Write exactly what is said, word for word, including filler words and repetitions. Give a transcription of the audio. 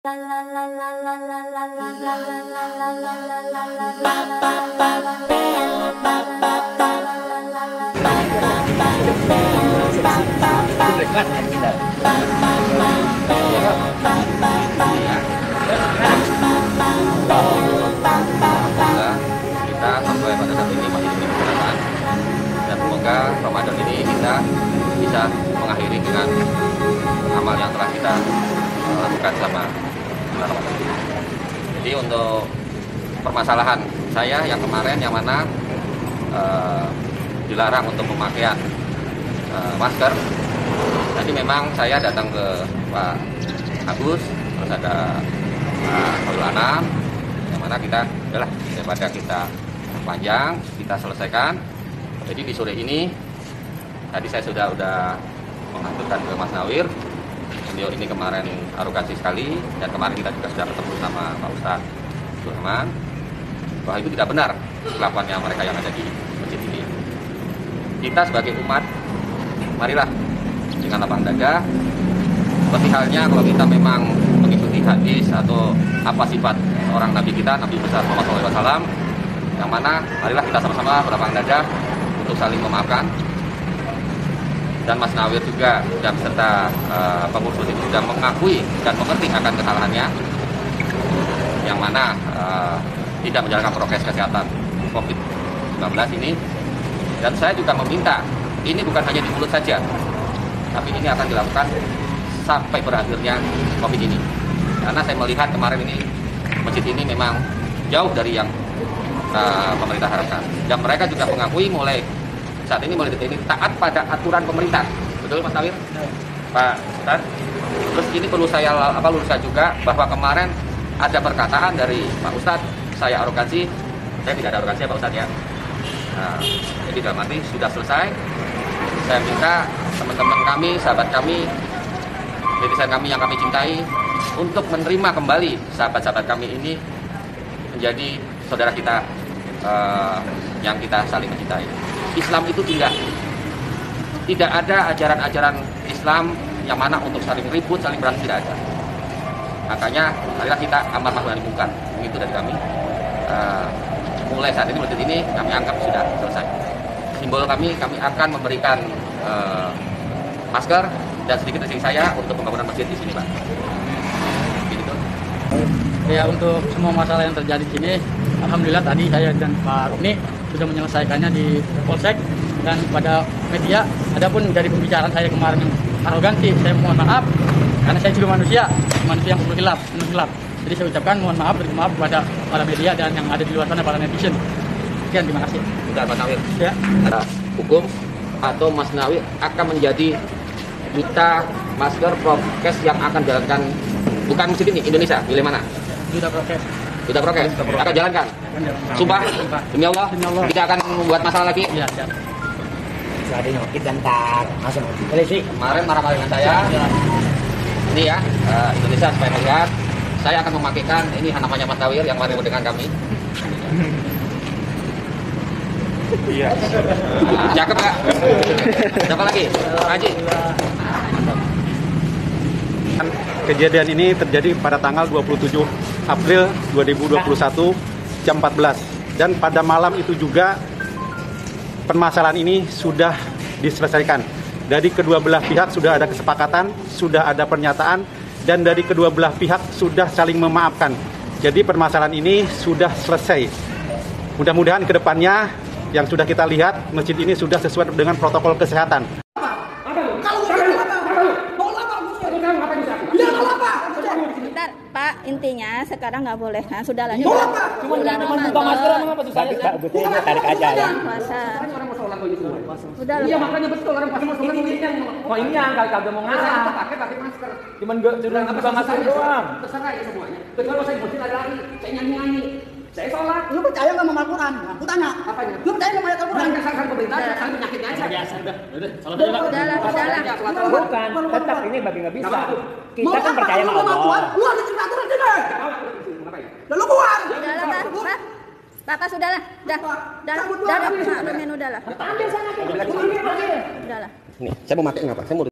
Kita sampai pada saat ini masih diberi kesehatan, dan semoga Ramadan ini kita bisa mengakhiri dengan amal yang telah kita lakukan sama Ramadan. Jadi untuk permasalahan saya yang kemarin yang mana uh, dilarang untuk pemakaian uh, masker, jadi memang saya datang ke Pak Agus, terus ada Pak Khairul Anam, yang mana kita adalah daripada kita panjang kita selesaikan. Jadi di sore ini tadi saya sudah sudah mengaturkan ke Mas Nawir. Beliau ini kemarin arogansi sekali, dan kemarin kita juga sudah ketemu sama Pak Ustadz Rahman bahwa itu tidak benar kelakuannya mereka yang ada di masjid ini. Kita sebagai umat, marilah dengan lapang dada, seperti halnya kalau kita memang mengikuti hadis atau apa sifat seorang Nabi kita, Nabi besar Muhammad shallallahu alaihi wasallam, yang mana marilah kita sama-sama berlapang dada untuk saling memaafkan. Dan Mas Nawir juga dan beserta uh, pengurus itu sudah mengakui dan mengerti akan kesalahannya, yang mana uh, tidak menjalankan prokes kesehatan covid sembilan belas ini. Dan saya juga meminta, ini bukan hanya di mulut saja, tapi ini akan dilakukan sampai berakhirnya covid ini. Karena saya melihat kemarin ini masjid ini memang jauh dari yang uh, pemerintah harapkan. Dan mereka juga mengakui mulai saat ini mulai detik ini taat pada aturan pemerintah. Betul Mas Nawir? Ya. Pak Ustadz. Terus ini perlu saya apa luruskan juga bahwa kemarin ada perkataan dari Pak Ustadz, saya arogansi. Saya tidak ada arogansi ya Pak Ustadz ya. Nah, jadi dalam arti sudah selesai. Saya minta teman-teman kami, sahabat kami, netizen kami yang kami cintai untuk menerima kembali sahabat-sahabat kami ini menjadi saudara kita uh, yang kita saling mencintai. Islam itu tidak tidak ada ajaran-ajaran Islam yang mana untuk saling ribut, saling berantem, tidak ada. Makanya marilah kita amar ma'ruf nahi munkar, begitu dari kami. Uh, mulai saat ini masjid ini kami anggap sudah selesai. Simbol kami, kami akan memberikan uh, masker dan sedikit dari saya untuk pembangunan masjid di sini, Pak. Begitu. Ya, untuk semua masalah yang terjadi di sini, alhamdulillah tadi saya dan Pak Rukni sudah menyelesaikannya di Polsek. Dan pada media, adapun dari pembicaraan saya kemarin yang arogansi, saya mohon maaf karena saya juga manusia, manusia yang penuh hilaf, penuh hilaf. Jadi saya ucapkan mohon maaf, beri maaf kepada para media dan yang ada di luar sana, para netizen. Sekian, terima kasih. Sudah Pak Nawir. Ya. Ada hukum atau Mas Nawir akan menjadi duta masker prokes yang akan jalankan bukan masjid ini, Indonesia, pilih mana? Duta prokes. Duta prokes, akan jalankan. Sumpah, demi Allah, demi Allah, tidak akan membuat masalah lagi. Ya, siap. Ada nyokit dan tak masuk polisi. Kemarin marah-marah dengan saya. Ya. Ini ya, uh, Indonesia supaya melihat. Saya akan memakaikan ini namanya Mas Nawir yang kemarin dengan kami. Iya. Cakep nggak? Siapa lagi? Haji. Kejadian ini terjadi pada tanggal dua puluh tujuh April dua ribu dua puluh satu jam empat belas, dan pada malam itu juga permasalahan ini sudah diselesaikan. Dari kedua belah pihak sudah ada kesepakatan, sudah ada pernyataan, dan dari kedua belah pihak sudah saling memaafkan. Jadi permasalahan ini sudah selesai. Mudah-mudahan ke depannya yang sudah kita lihat, masjid ini sudah sesuai dengan protokol kesehatan. Bentar, Pak, intinya sekarang nggak boleh. Nah, sudah lanjut. Cuma buka masker apa tuh saya? Betul, tarik aja ya. Puasa. Udah. Iya, makanya betul orang puasa mau sholat ini. Oh, ini yang kagak mau ngalah. Pakai pakai masker. Cuman gak cuma buka masker doang. Terserah ya semuanya. Kalau saya mesti lari-lari, saya nyanyi-nyanyi. Saya sholat. Lu percaya nggak sama Al-Quran? Aku tanya. Apanya? Lu percaya nggak sama ayat Al-Quran? Bukan kesalahan pemerintah, kesalahan penyakitnya aja. Biasa udah. Udah, salah Udah lah, udah lah. Bukan, tetap ini bagi nggak bisa. Kita kan percaya sama Allah. Lu ada cerita aturan sini. Lalu keluar. Udah lah, Pak. Pak. Bapak sudah lah. Dah. Dah. Dah. Dah. Udah lah. Ambil sana. Udah lah. Nih, saya mau pakai nggak Pak? Saya mau